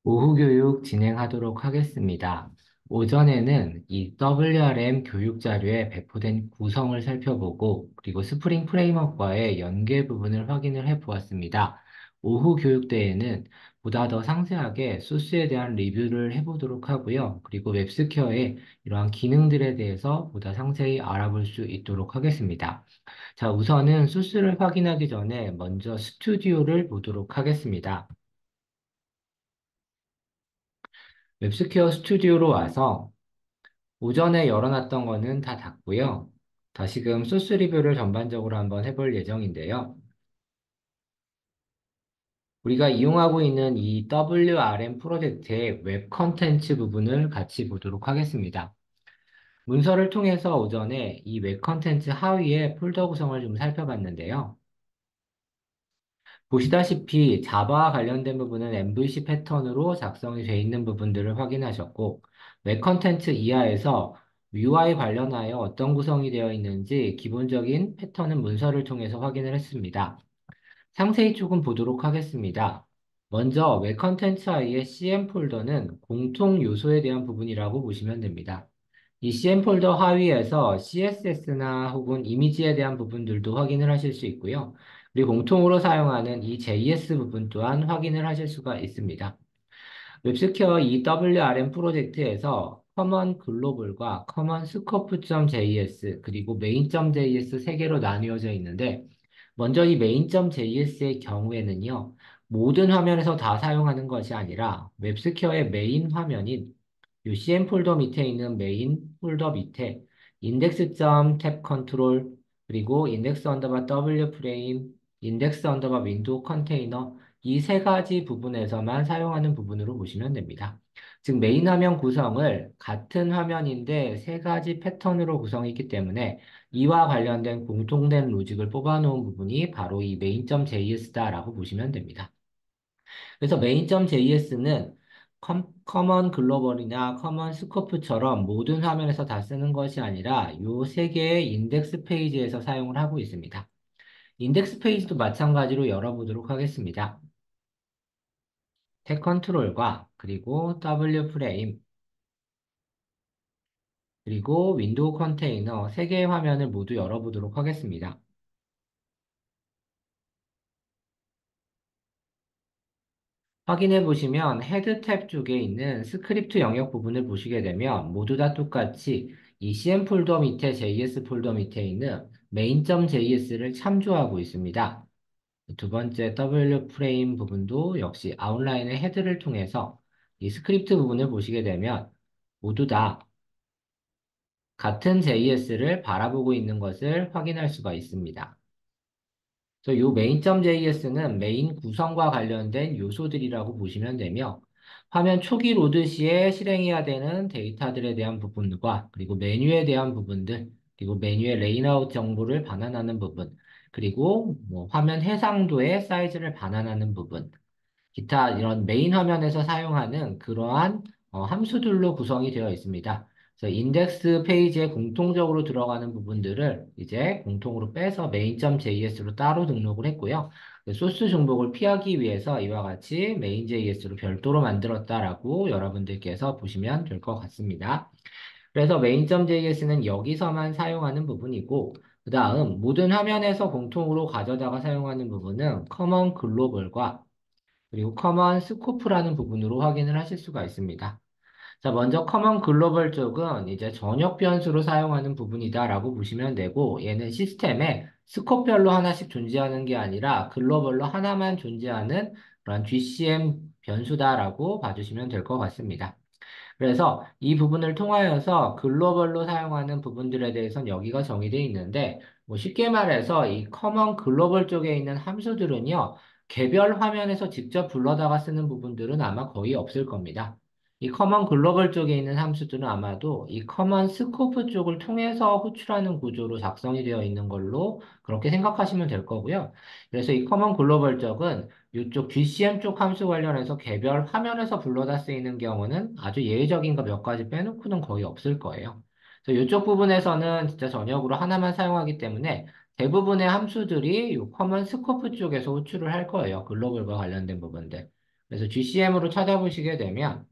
오후 교육 진행하도록 하겠습니다. 오전에는 이 WRM 교육 자료에 배포된 구성을 살펴보고, 그리고 스프링 프레임워크와의 연계 부분을 확인을 해 보았습니다. 오후 교육 때에는 보다 더 상세하게 소스에 대한 리뷰를 해보도록 하고요. 그리고 웹스퀘어의 이러한 기능들에 대해서 보다 상세히 알아볼 수 있도록 하겠습니다. 자, 우선은 소스를 확인하기 전에 먼저 스튜디오를 보도록 하겠습니다. 웹스퀘어 스튜디오로 와서 오전에 열어놨던 거는 다 닫고요. 다시금 소스 리뷰를 전반적으로 한번 해볼 예정인데요. 우리가 이용하고 있는 이 WRM 프로젝트의 웹 컨텐츠 부분을 같이 보도록 하겠습니다. 문서를 통해서 오전에 이 웹 컨텐츠 하위의 폴더 구성을 좀 살펴봤는데요. 보시다시피 자바와 관련된 부분은 MVC 패턴으로 작성이 되어 있는 부분들을 확인하셨고, 웹 컨텐츠 이하에서 UI 관련하여 어떤 구성이 되어 있는지 기본적인 패턴은 문서를 통해서 확인을 했습니다. 상세히 조금 보도록 하겠습니다. 먼저 웹 컨텐츠 하위의 CM 폴더는 공통 요소에 대한 부분이라고 보시면 됩니다. 이 CM 폴더 하위에서 CSS나 혹은 이미지에 대한 부분들도 확인을 하실 수 있고요. 그리고 공통으로 사용하는 이 JS 부분 또한 확인을 하실 수가 있습니다. 웹스퀘어 EWRM 프로젝트에서 커먼 글로벌과 커먼 스코프.js 그리고 메인.js 세 개로 나뉘어져 있는데, 먼저 이 메인.js의 경우에는요, 모든 화면에서 다 사용하는 것이 아니라 웹스퀘어의 메인 화면인 이 CM 폴더 밑에 있는 메인 폴더 밑에 index.tab 컨트롤, 그리고 index 언더바 w 프레임, index 언더바 윈도우 컨테이너, 이 세 가지 부분에서만 사용하는 부분으로 보시면 됩니다. 즉 메인 화면 구성을 같은 화면인데 세 가지 패턴으로 구성했기 때문에 이와 관련된 공통된 로직을 뽑아놓은 부분이 바로 이 main.js다라고 보시면 됩니다. 그래서 main.js는 커먼 글로벌이나 커먼 스코프처럼 모든 화면에서 다 쓰는 것이 아니라 이 세 개의 인덱스 페이지에서 사용을 하고 있습니다. 인덱스 페이지도 마찬가지로 열어보도록 하겠습니다. 탭 컨트롤과 그리고 W 프레임 그리고 윈도우 컨테이너 세 개의 화면을 모두 열어보도록 하겠습니다. 확인해 보시면 헤드 탭 쪽에 있는 스크립트 영역 부분을 보시게 되면 모두 다 똑같이 이 CM 폴더 밑에 JS 폴더 밑에 있는 main.js를 참조하고 있습니다. 두 번째 W 프레임 부분도 역시 아웃라인의 헤드를 통해서 이 스크립트 부분을 보시게 되면 모두 다 같은 JS를 바라보고 있는 것을 확인할 수가 있습니다. 그래서 이 main.js는 메인 구성과 관련된 요소들이라고 보시면 되며, 화면 초기 로드 시에 실행해야 되는 데이터들에 대한 부분과 그리고 메뉴에 대한 부분들, 그리고 메뉴의 레이아웃 정보를 반환하는 부분, 그리고 화면 해상도의 사이즈를 반환하는 부분, 기타 이런 메인 화면에서 사용하는 그러한 함수들로 구성이 되어 있습니다. 그래서 인덱스 페이지에 공통적으로 들어가는 부분들을 이제 공통으로 빼서 main.js로 따로 등록을 했고요. 그 소스 중복을 피하기 위해서 이와 같이 main.js로 별도로 만들었다라고 여러분들께서 보시면 될 것 같습니다. 그래서 main.js는 여기서만 사용하는 부분이고, 그 다음 모든 화면에서 공통으로 가져다가 사용하는 부분은 커먼 글로벌과 그리고 커먼 스코프라는 부분으로 확인을 하실 수가 있습니다. 자, 먼저 커먼 글로벌 쪽은 이제 전역 변수로 사용하는 부분이다라고 보시면 되고, 얘는 시스템에 스코프별로 하나씩 존재하는 게 아니라 글로벌로 하나만 존재하는 그런 GCM 변수다라고 봐주시면 될 것 같습니다. 그래서 이 부분을 통하여서 글로벌로 사용하는 부분들에 대해서는 여기가 정의되어 있는데, 뭐 쉽게 말해서 이 커먼 글로벌 쪽에 있는 함수들은요, 개별 화면에서 직접 불러다가 쓰는 부분들은 아마 거의 없을 겁니다. 이 커먼 글로벌 쪽에 있는 함수들은 아마도 이 커먼 스코프 쪽을 통해서 호출하는 구조로 작성이 되어 있는 걸로 그렇게 생각하시면 될 거고요. 그래서 이 커먼 글로벌 쪽은 이쪽 GCM 쪽 함수 관련해서 개별 화면에서 불러다 쓰이는 경우는 아주 예외적인 거 몇 가지 빼놓고는 거의 없을 거예요. 그래서 이쪽 부분에서는 진짜 전역으로 하나만 사용하기 때문에 대부분의 함수들이 이 커먼 스코프 쪽에서 호출을 할 거예요. 글로벌과 관련된 부분들. 그래서 GCM으로 찾아보시게 되면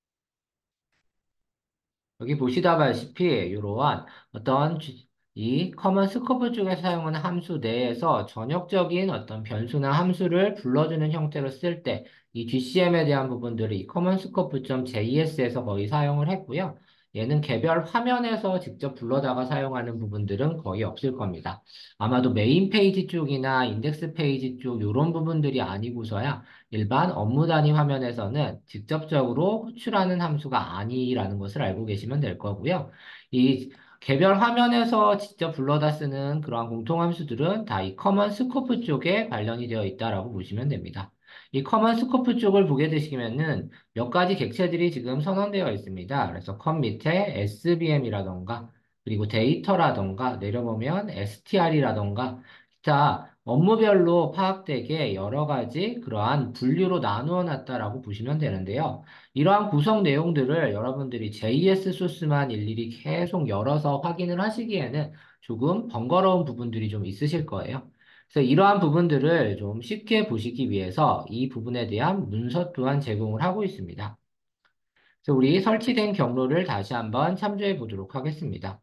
여기 보시다시피 이러한 이 커먼 스코프 쪽에서 사용하는 함수 내에서 전역적인 어떤 변수나 함수를 불러주는 형태로 쓸 때 이 GCM에 대한 부분들을 이 커먼 스코프.js에서 거의 사용을 했고요. 얘는 개별 화면에서 직접 불러다가 사용하는 부분들은 거의 없을 겁니다. 아마도 메인 페이지 쪽이나 인덱스 페이지 쪽 이런 부분들이 아니고서야 일반 업무 단위 화면에서는 직접적으로 호출하는 함수가 아니라는 것을 알고 계시면 될 거고요. 이 개별 화면에서 직접 불러다 쓰는 그러한 공통 함수들은 다 이 커먼 스코프 쪽에 관련이 되어 있다라고 보시면 됩니다. 이 커먼 스코프 쪽을 보게 되시면은 몇 가지 객체들이 지금 선언되어 있습니다. 그래서 컴 밑에 SVM이라던가 그리고 데이터라던가 내려보면 STR이라던가 기타 업무별로 파악되게 여러 가지 그러한 분류로 나누어 놨다라고 보시면 되는데요. 이러한 구성 내용들을 여러분들이 JS 소스만 일일이 계속 열어서 확인을 하시기에는 조금 번거로운 부분들이 좀 있으실 거예요. 그래서 이러한 부분들을 좀 쉽게 보시기 위해서 이 부분에 대한 문서 또한 제공을 하고 있습니다. 그래서 우리 설치된 경로를 다시 한번 참조해 보도록 하겠습니다.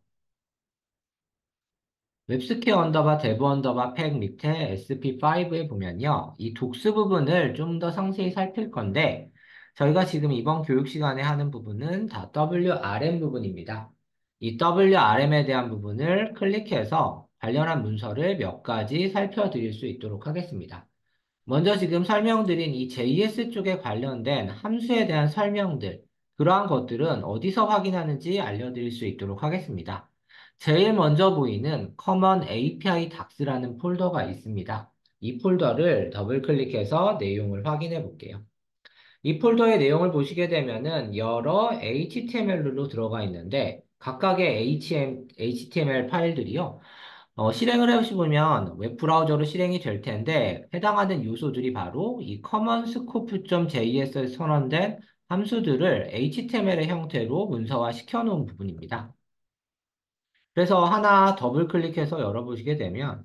웹스퀘어 언더바 데브 언더바 팩 밑에 SP5에 보면요. 이 독스 부분을 좀 더 상세히 살필 건데, 저희가 지금 이번 교육 시간에 하는 부분은 다 WRM 부분입니다. 이 WRM에 대한 부분을 클릭해서 관련한 문서를 몇 가지 살펴드릴 수 있도록 하겠습니다. 먼저 지금 설명드린 이 JS 쪽에 관련된 함수에 대한 설명들, 그러한 것들은 어디서 확인하는지 알려드릴 수 있도록 하겠습니다. 제일 먼저 보이는 Common API Docs라는 폴더가 있습니다. 이 폴더를 더블 클릭해서 내용을 확인해 볼게요. 이 폴더의 내용을 보시게 되면은 여러 HTML로 들어가 있는데 각각의 HTML 파일들이요. 실행을 해보시면 웹브라우저로 실행이 될 텐데 해당하는 요소들이 바로 이 common scope.js에 선언된 함수들을 HTML의 형태로 문서화 시켜놓은 부분입니다. 그래서 하나 더블 클릭해서 열어보시게 되면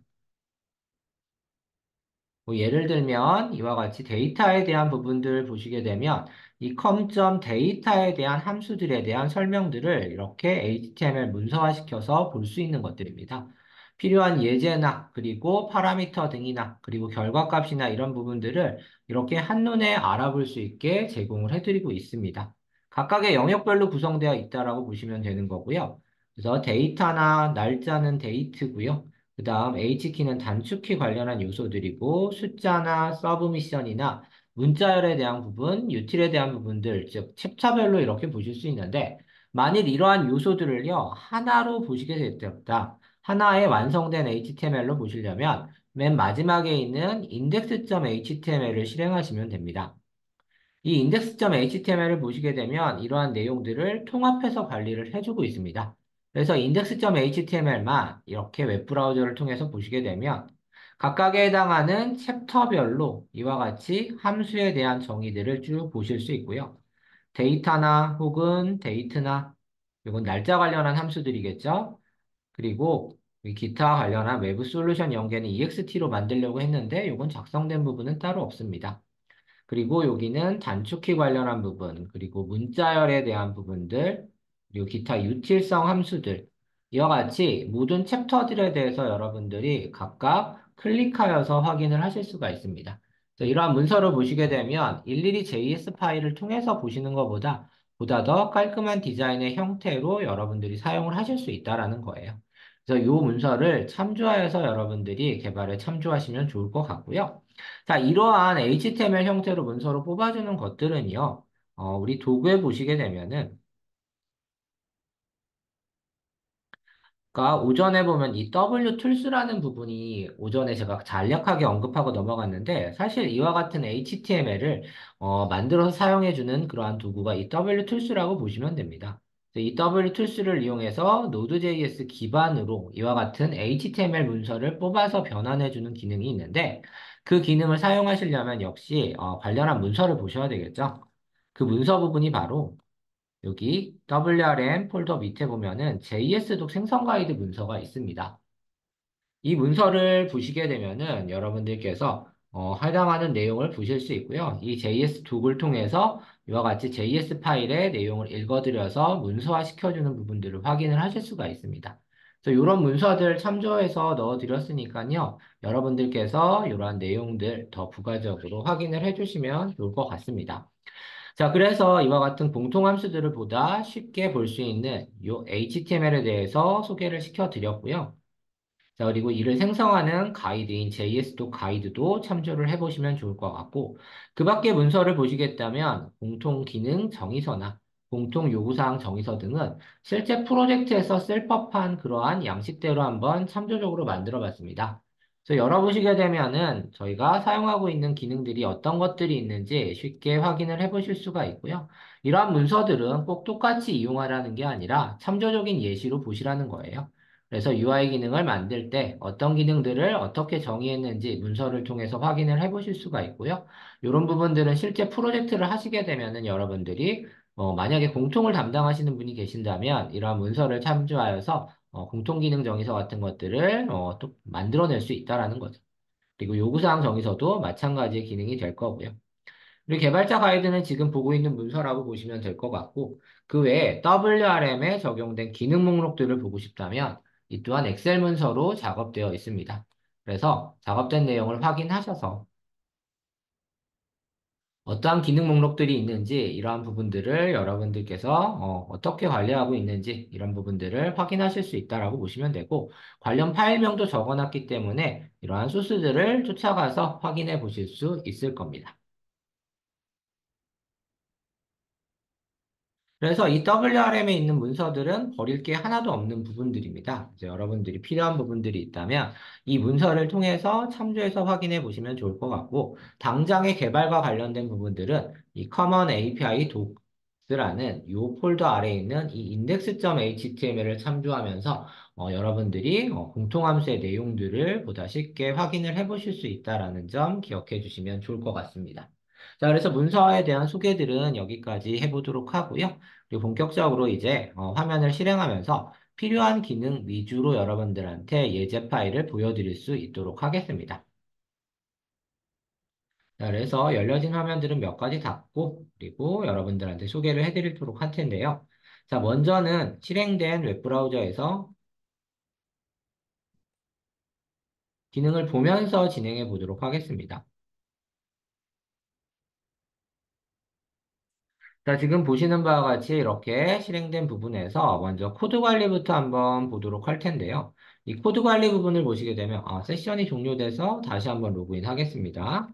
뭐 예를 들면 이와 같이 데이터에 대한 부분들 보시게 되면 이 com.data에 대한 함수들에 대한 설명들을 이렇게 HTML 문서화시켜서 볼 수 있는 것들입니다. 필요한 예제나 그리고 파라미터 등이나 그리고 결과값이나 이런 부분들을 이렇게 한눈에 알아볼 수 있게 제공을 해드리고 있습니다. 각각의 영역별로 구성되어 있다라고 보시면 되는 거고요. 그래서 데이터나 날짜는 데이트고요. 그 다음 H키는 단축키 관련한 요소들이고 숫자나 서브미션이나 문자열에 대한 부분, 유틸에 대한 부분들, 즉 챕터별로 이렇게 보실 수 있는데 만일 이러한 요소들을요 하나로 보시게 됐다. 하나의 완성된 HTML로 보시려면 맨 마지막에 있는 index.html을 실행하시면 됩니다. 이 index.html을 보시게 되면 이러한 내용들을 통합해서 관리를 해주고 있습니다. 그래서 index.html만 이렇게 웹브라우저를 통해서 보시게 되면 각각에 해당하는 챕터별로 이와 같이 함수에 대한 정의들을 쭉 보실 수 있고요. 데이터나 혹은 데이트나 이건 날짜 관련한 함수들이겠죠. 그리고 이 기타 관련한 외부 솔루션 연계는 EXT로 만들려고 했는데 이건 작성된 부분은 따로 없습니다. 그리고 여기는 단축키 관련한 부분, 그리고 문자열에 대한 부분들, 그리고 기타 유틸성 함수들, 이와 같이 모든 챕터들에 대해서 여러분들이 각각 클릭하여서 확인을 하실 수가 있습니다. 그래서 이러한 문서를 보시게 되면 일일이 JS 파일을 통해서 보시는 것보다 보다 더 깔끔한 디자인의 형태로 여러분들이 사용을 하실 수 있다라는 거예요. 그래서 이 문서를 참조하여서 여러분들이 개발에 참조하시면 좋을 것 같고요. 자, 이러한 HTML 형태로 문서로 뽑아주는 것들은요, 우리 도구에 보시게 되면은, 그러니까 오전에 보면 이 W 툴스라는 부분이 오전에 제가 간략하게 언급하고 넘어갔는데, 사실 이와 같은 HTML을 만들어서 사용해주는 그러한 도구가 이 W 툴스라고 보시면 됩니다. 그래서 이 W 툴스를 이용해서 Node.js 기반으로 이와 같은 HTML 문서를 뽑아서 변환해주는 기능이 있는데, 그 기능을 사용하시려면 역시 관련한 문서를 보셔야 되겠죠. 그 문서 부분이 바로 여기 WRM 폴더 밑에 보면은 JS독 생성 가이드 문서가 있습니다. 이 문서를 보시게 되면은 여러분들께서 해당하는 내용을 보실 수 있고요. 이 JS 도구를 통해서 이와 같이 JS 파일의 내용을 읽어드려서 문서화 시켜주는 부분들을 확인을 하실 수가 있습니다. 그래서 이런 문서들 참조해서 넣어드렸으니까요. 여러분들께서 이러한 내용들 더 부가적으로 확인을 해주시면 좋을 것 같습니다. 자, 그래서 이와 같은 공통함수들을 보다 쉽게 볼 수 있는 이 HTML에 대해서 소개를 시켜드렸고요. 자, 그리고 이를 생성하는 가이드인 JS도 가이드도 참조를 해보시면 좋을 것 같고, 그 밖에 문서를 보시겠다면 공통 기능 정의서나 공통 요구사항 정의서 등은 실제 프로젝트에서 쓸 법한 그러한 양식대로 한번 참조적으로 만들어 봤습니다. 그래서 열어보시게 되면은 저희가 사용하고 있는 기능들이 어떤 것들이 있는지 쉽게 확인을 해보실 수가 있고요. 이러한 문서들은 꼭 똑같이 이용하라는 게 아니라 참조적인 예시로 보시라는 거예요. 그래서 UI 기능을 만들 때 어떤 기능들을 어떻게 정의했는지 문서를 통해서 확인을 해보실 수가 있고요. 이런 부분들은 실제 프로젝트를 하시게 되면은 여러분들이 만약에 공통을 담당하시는 분이 계신다면 이러한 문서를 참조하여서 공통 기능 정의서 같은 것들을 또 만들어낼 수 있다라는 거죠. 그리고 요구사항 정의서도 마찬가지의 기능이 될 거고요. 우리 개발자 가이드는 지금 보고 있는 문서라고 보시면 될 것 같고, 그 외에 WRM에 적용된 기능 목록들을 보고 싶다면, 이 또한 엑셀 문서로 작업되어 있습니다. 그래서 작업된 내용을 확인하셔서 어떠한 기능 목록들이 있는지 이러한 부분들을 여러분들께서 떻게 관리하고 있는지 이런 부분들을 확인하실 수 있다라고 보시면 되고, 관련 파일명도 적어놨기 때문에 이러한 소스들을 쫓아가서 확인해 보실 수 있을 겁니다. 그래서 이 WRM에 있는 문서들은 버릴 게 하나도 없는 부분들입니다. 이제 여러분들이 필요한 부분들이 있다면 이 문서를 통해서 참조해서 확인해 보시면 좋을 것 같고, 당장의 개발과 관련된 부분들은 이 Common API Docs라는 이 폴더 아래에 있는 이 index.html을 참조하면서 여러분들이 공통함수의 내용들을 보다 쉽게 확인을 해 보실 수 있다는 점 기억해 주시면 좋을 것 같습니다. 자, 그래서 문서에 대한 소개들은 여기까지 해보도록 하고요. 그리고 본격적으로 이제 화면을 실행하면서 필요한 기능 위주로 여러분들한테 예제 파일을 보여드릴 수 있도록 하겠습니다. 자, 그래서 열려진 화면들은 몇 가지 닫고 그리고 여러분들한테 소개를 해드리도록 할 텐데요. 자, 먼저는 실행된 웹브라우저에서 기능을 보면서 진행해 보도록 하겠습니다. 자, 지금 보시는 바와 같이 이렇게 실행된 부분에서 먼저 코드 관리부터 한번 보도록 할 텐데요. 이 코드 관리 부분을 보시게 되면, 세션이 종료돼서 다시 한번 로그인 하겠습니다.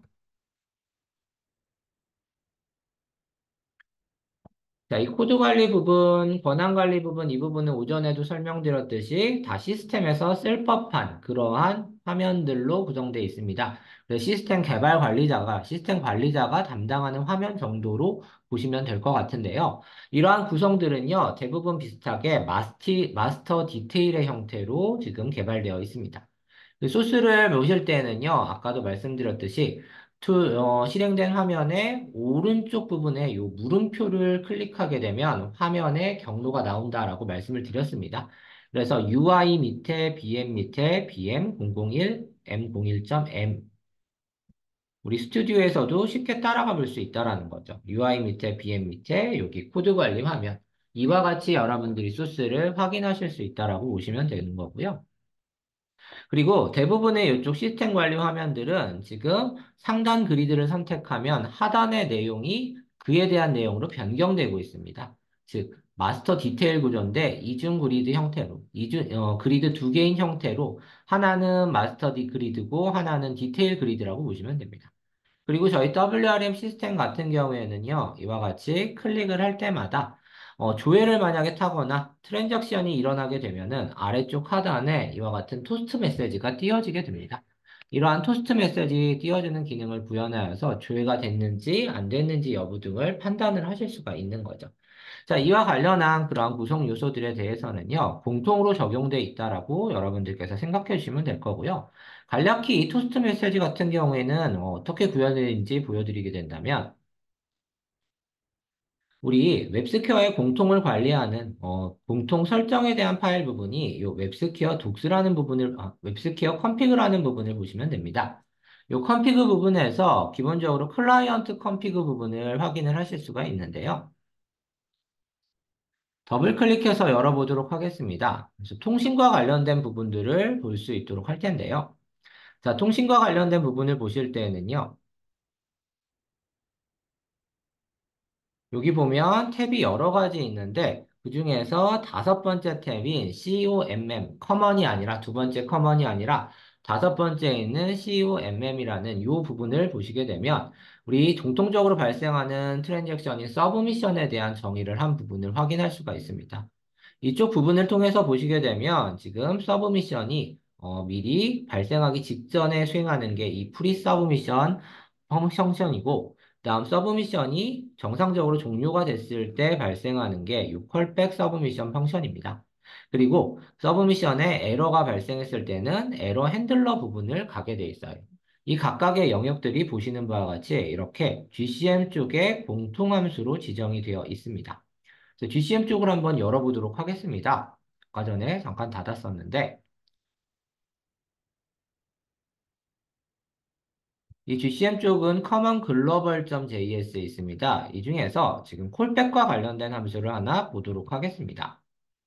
자, 이 코드 관리 부분, 권한 관리 부분, 이 부분은 오전에도 설명드렸듯이 다 시스템에서 쓸 법한 그러한 화면들로 구성되어 있습니다. 그래서 시스템 관리자가 담당하는 화면 정도로 보시면 될 것 같은데요. 이러한 구성들은요, 대부분 비슷하게 마스터 디테일의 형태로 지금 개발되어 있습니다. 그 소스를 보실 때는요, 아까도 말씀드렸듯이 실행된 화면의 오른쪽 부분에 이 물음표를 클릭하게 되면 화면에 경로가 나온다라고 말씀을 드렸습니다. 그래서 UI 밑에 BM 밑에 BM001, M01.M 우리 스튜디오에서도 쉽게 따라가 볼 수 있다라는 거죠. UI 밑에 BM 밑에 여기 코드 관리 화면 이와 같이 여러분들이 소스를 확인하실 수 있다라고 보시면 되는 거고요. 그리고 대부분의 이쪽 시스템 관리 화면들은 지금 상단 그리드를 선택하면 하단의 내용이 그에 대한 내용으로 변경되고 있습니다. 즉, 마스터 디테일 구조인데 이중 그리드 형태로, 그리드 두 개인 형태로 하나는 마스터 그리드고 하나는 디테일 그리드라고 보시면 됩니다. 그리고 저희 WRM 시스템 같은 경우에는요, 이와 같이 클릭을 할 때마다 조회를 만약에 타거나 트랜잭션이 일어나게 되면은 아래쪽 하단에 이와 같은 토스트 메시지가 띄어지게 됩니다. 이러한 토스트 메시지 띄어주는 기능을 구현하여서 조회가 됐는지 안 됐는지 여부 등을 판단을 하실 수가 있는 거죠. 자, 이와 관련한 그러한 구성 요소들에 대해서는요, 공통으로 적용돼 있다라고 여러분들께서 생각해 주시면 될 거고요. 간략히 이 토스트 메시지 같은 경우에는 어떻게 구현되는지 보여드리게 된다면, 우리 웹스퀘어의 공통을 관리하는 공통 설정에 대한 파일 부분이 이 웹스퀘어 독스라는 부분을 웹스퀘어 컨피그라는 부분을 보시면 됩니다. 이 컨피그 부분에서 기본적으로 클라이언트 컨피그 부분을 확인을 하실 수가 있는데요. 더블 클릭해서 열어보도록 하겠습니다. 그래서 통신과 관련된 부분들을 볼 수 있도록 할 텐데요. 자, 통신과 관련된 부분을 보실 때에는요. 여기 보면 탭이 여러 가지 있는데 그중에서 다섯 번째 탭인 COMM, 커먼이 아니라 두 번째 커먼이 아니라 다섯 번째에 있는 COMM이라는 이 부분을 보시게 되면 우리 공통적으로 발생하는 트랜잭션인 서브미션에 대한 정의를 한 부분을 확인할 수가 있습니다. 이쪽 부분을 통해서 보시게 되면 지금 서브미션이 미리 발생하기 직전에 수행하는 게 이 프리 서브미션 펑션이고 다음 서브미션이 정상적으로 종료가 됐을 때 발생하는 게 6컬백 서브미션 펑션입니다. 그리고 서브미션에 에러가 발생했을 때는 에러 핸들러 부분을 가게 돼 있어요. 이 각각의 영역들이 보시는 바와 같이 이렇게 GCM 쪽에 공통함수로 지정이 되어 있습니다. 그래서 GCM 쪽을 한번 열어보도록 하겠습니다. 아까 전에 잠깐 닫았었는데 이 GCM 쪽은 common global.js에 있습니다. 이 중에서 지금 콜백과 관련된 함수를 하나 보도록 하겠습니다.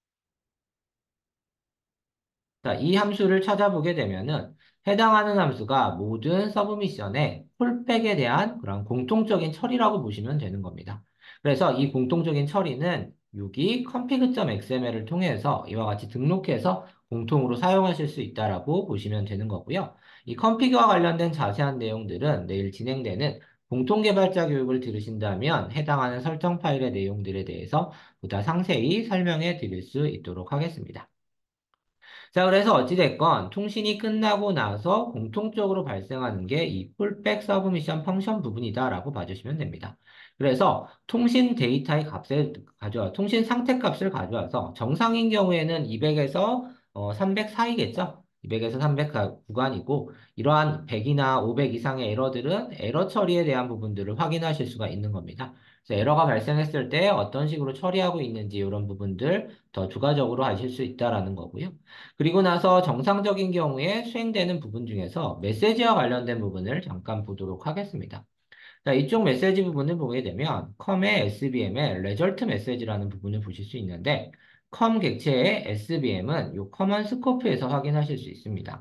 자, 이 함수를 찾아보게 되면은 해당하는 함수가 모든 서브미션의 콜백에 대한 그런 공통적인 처리라고 보시면 되는 겁니다. 그래서 이 공통적인 처리는 여기 config.xml을 통해서 이와 같이 등록해서 공통으로 사용하실 수 있다라고 보시면 되는 거고요. 이 config와 관련된 자세한 내용들은 내일 진행되는 공통 개발자 교육을 들으신다면 해당하는 설정 파일의 내용들에 대해서 보다 상세히 설명해 드릴 수 있도록 하겠습니다. 자, 그래서 어찌됐건 통신이 끝나고 나서 공통적으로 발생하는 게 이 풀백 서브미션 펑션 부분이다라고 봐주시면 됩니다. 그래서 통신 데이터의 값을 통신 상태 값을 가져와서 정상인 경우에는 200에서 300 사이겠죠? 200에서 300 구간이고 이러한 100이나 500 이상의 에러들은 에러 처리에 대한 부분들을 확인하실 수가 있는 겁니다. 그래서 에러가 발생했을 때 어떤 식으로 처리하고 있는지 이런 부분들 더 추가적으로 아실 수 있다라는 거고요. 그리고 나서 정상적인 경우에 수행되는 부분 중에서 메시지와 관련된 부분을 잠깐 보도록 하겠습니다. 자, 이쪽 메시지 부분을 보게 되면 컴의 SBM의 result 메시지라는 부분을 보실 수 있는데 컴 객체의 SBM은 이 커먼 스코프에서 확인하실 수 있습니다.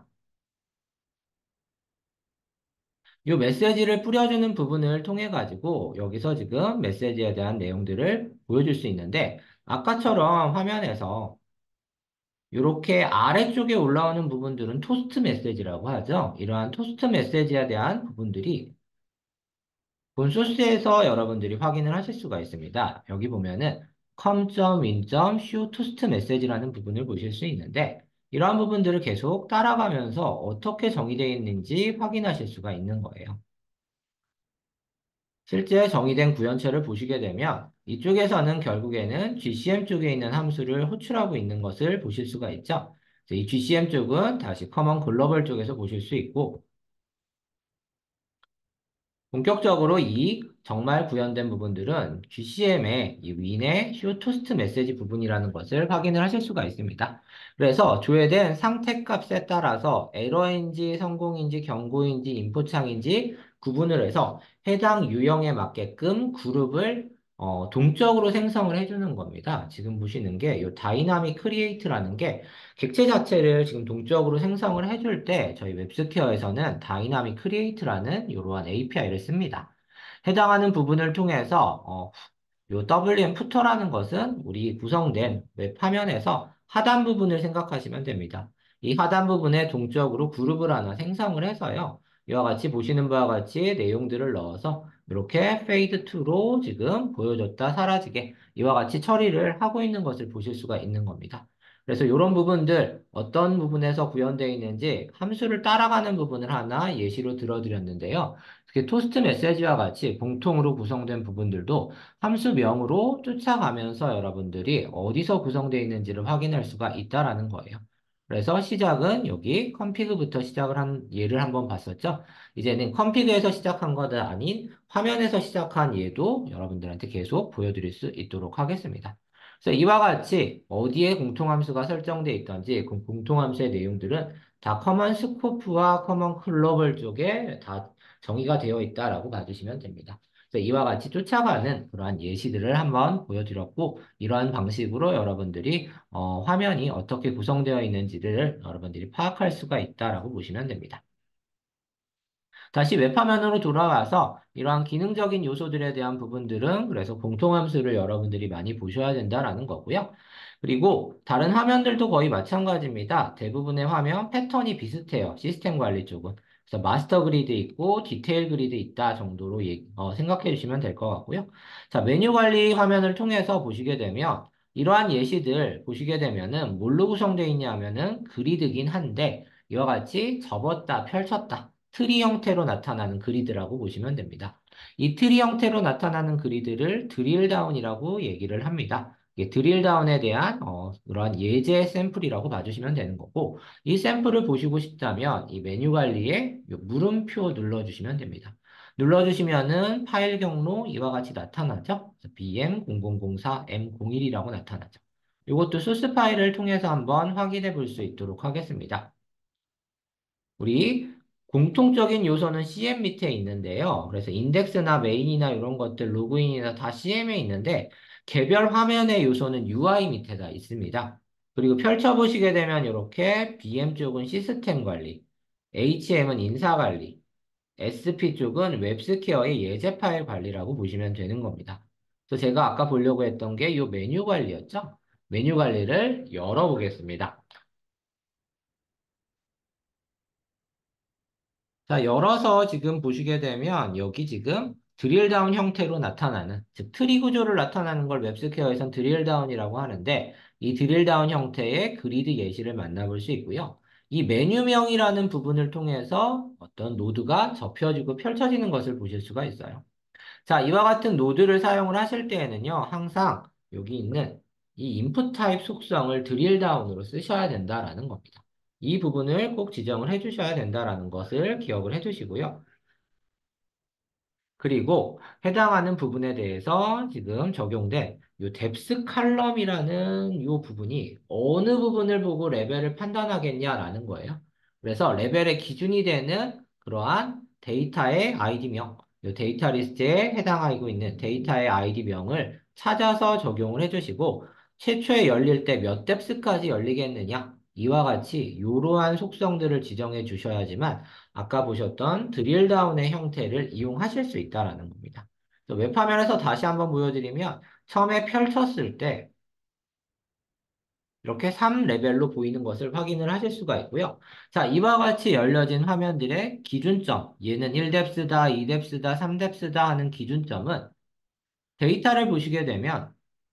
이 메시지를 뿌려주는 부분을 통해 가지고 여기서 지금 메시지에 대한 내용들을 보여줄 수 있는데 아까처럼 화면에서 이렇게 아래쪽에 올라오는 부분들은 토스트 메시지라고 하죠. 이러한 토스트 메시지에 대한 부분들이 본 소스에서 여러분들이 확인을 하실 수가 있습니다. 여기 보면은 com.win.show toast 메시지라는 부분을 보실 수 있는데 이러한 부분들을 계속 따라가면서 어떻게 정의되어 있는지 확인하실 수가 있는 거예요. 실제 정의된 구현체를 보시게 되면 이쪽에서는 결국에는 GCM 쪽에 있는 함수를 호출하고 있는 것을 보실 수가 있죠. 이 GCM 쪽은 다시 커먼 글로벌 쪽에서 보실 수 있고 본격적으로 이 정말 구현된 부분들은 GCM의 이 윈의 쇼토스트 메시지 부분이라는 것을 확인을 하실 수가 있습니다. 그래서 조회된 상태값에 따라서 에러인지 성공인지 경고인지 인포창인지 구분을 해서 해당 유형에 맞게끔 그룹을 동적으로 생성을 해주는 겁니다. 지금 보시는 게 이 다이나믹 크리에이트라는 게 객체 자체를 지금 동적으로 생성을 해줄 때 저희 웹스퀘어에서는 다이나믹 크리에이트라는 이러한 API를 씁니다. 해당하는 부분을 통해서 요 WM 푸터라는 것은 우리 구성된 웹 화면에서 하단 부분을 생각하시면 됩니다. 이 하단 부분에 동적으로 그룹을 하나 생성을 해서요. 이와 같이 보시는 바와 같이 내용들을 넣어서 이렇게 fade to로 지금 보여줬다 사라지게 이와 같이 처리를 하고 있는 것을 보실 수가 있는 겁니다. 그래서 이런 부분들 어떤 부분에서 구현되어 있는지 함수를 따라가는 부분을 하나 예시로 들어드렸는데요. 특히 토스트 메시지와 같이 공통으로 구성된 부분들도 함수명으로 쫓아가면서 여러분들이 어디서 구성되어 있는지를 확인할 수가 있다라는 거예요. 그래서 시작은 여기 컴피그부터 시작을 한 예를 한번 봤었죠. 이제는 컴피그에서 시작한 것이 아닌 화면에서 시작한 예도 여러분들한테 계속 보여드릴 수 있도록 하겠습니다. 그래서 이와 같이 어디에 공통함수가 설정되어 있던지 그 공통함수의 내용들은 다 커먼 스코프와 커먼 글로벌 쪽에 다 정의가 되어 있다라고 봐주시면 됩니다. 그래서 이와 같이 쫓아가는 그러한 예시들을 한번 보여드렸고 이러한 방식으로 여러분들이 화면이 어떻게 구성되어 있는지를 여러분들이 파악할 수가 있다라고 보시면 됩니다. 다시 웹화면으로 돌아와서 이러한 기능적인 요소들에 대한 부분들은 그래서 공통함수를 여러분들이 많이 보셔야 된다라는 거고요. 그리고 다른 화면들도 거의 마찬가지입니다. 대부분의 화면 패턴이 비슷해요. 시스템 관리 쪽은. 그래서 마스터 그리드 있고 디테일 그리드 있다 정도로 생각해 주시면 될 것 같고요. 자, 메뉴 관리 화면을 통해서 보시게 되면 이러한 예시들 보시게 되면은 뭘로 구성되어 있냐 하면은 그리드긴 한데 이와 같이 접었다, 펼쳤다. 트리 형태로 나타나는 그리드라고 보시면 됩니다. 이 트리 형태로 나타나는 그리드를 드릴다운이라고 얘기를 합니다. 이게 드릴다운에 대한 그런 예제 샘플이라고 봐주시면 되는 거고 이 샘플을 보시고 싶다면 이 메뉴 관리에 요 물음표 눌러주시면 됩니다. 눌러주시면은 파일 경로 이와 같이 나타나죠. BM0004M01이라고 나타나죠. 이것도 소스 파일을 통해서 한번 확인해 볼 수 있도록 하겠습니다. 우리 공통적인 요소는 CM 밑에 있는데요. 그래서 인덱스나 메인이나 이런 것들, 로그인이나 다 CM에 있는데 개별 화면의 요소는 UI 밑에다 있습니다. 그리고 펼쳐보시게 되면 이렇게 BM 쪽은 시스템 관리, HM은 인사 관리, SP 쪽은 웹스퀘어의 예제 파일 관리라고 보시면 되는 겁니다. 그래서 제가 아까 보려고 했던 게 이 메뉴 관리였죠? 메뉴 관리를 열어보겠습니다. 자, 열어서 지금 보시게 되면 여기 지금 드릴다운 형태로 나타나는, 즉 트리 구조를 나타나는 걸 웹스퀘어에선 드릴다운이라고 하는데 이 드릴다운 형태의 그리드 예시를 만나볼 수 있고요. 이 메뉴명이라는 부분을 통해서 어떤 노드가 접혀지고 펼쳐지는 것을 보실 수가 있어요. 자, 이와 같은 노드를 사용을 하실 때에는요, 항상 여기 있는 이 input 타입 속성을 드릴 다운으로 쓰셔야 된다라는 겁니다. 이 부분을 꼭 지정을 해주셔야 된다라는 것을 기억을 해주시고요. 그리고 해당하는 부분에 대해서 지금 적용된 요 뎁스 칼럼이라는 요 부분이 어느 부분을 보고 레벨을 판단하겠냐라는 거예요. 그래서 레벨의 기준이 되는 그러한 데이터의 아이디명, 요 데이터 리스트에 해당하고 있는 데이터의 아이디명을 찾아서 적용을 해주시고 최초에 열릴 때 몇 뎁스까지 열리겠느냐 이와 같이 이러한 속성들을 지정해 주셔야지만 아까 보셨던 드릴다운의 형태를 이용하실 수 있다라는 겁니다. 웹화면에서 다시 한번 보여드리면 처음에 펼쳤을 때 이렇게 3레벨로 보이는 것을 확인을 하실 수가 있고요. 자, 이와 같이 열려진 화면들의 기준점, 얘는 1뎁스다, 2뎁스다, 3뎁스다 하는 기준점은 데이터를 보시게 되면